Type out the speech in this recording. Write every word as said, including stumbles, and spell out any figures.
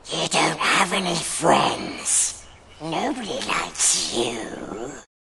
You don't have any friends. Nobody likes you.